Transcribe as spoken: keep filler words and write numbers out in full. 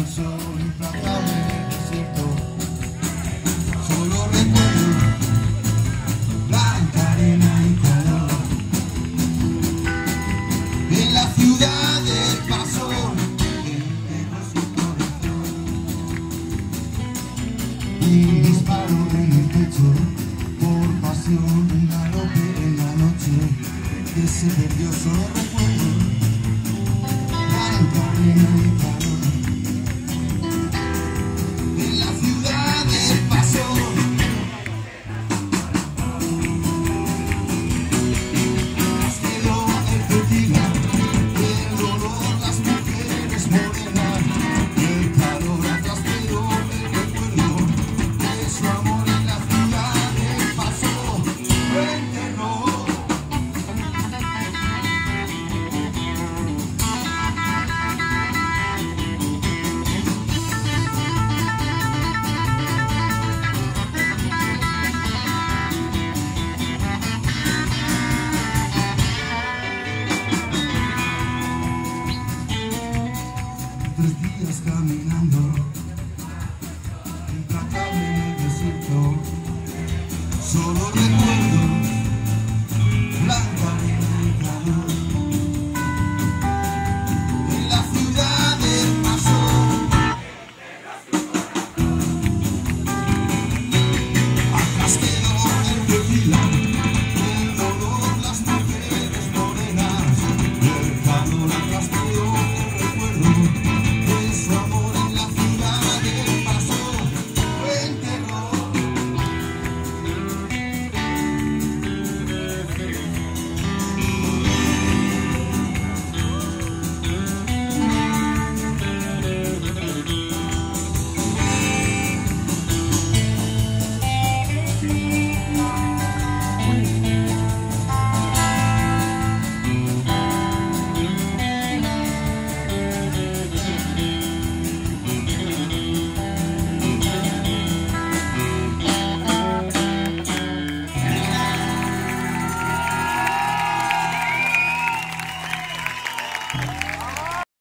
el sol implacable en el desierto. Solo recuerdo blanca arena y calor. En la ciudad del paso enterró su corazón. Un disparo en el pecho por pasión, un galope en la noche que se perdió. Solo recuerdo blanca arena y calor. En la ciudad del paso nos quedó el tequila, el dolor, las mujeres morenas, el calor atrás quedó el recuerdo de su amor. En la ciudad del paso lo enterró. Tres días caminando, implacable en el desierto. Solo recuerdo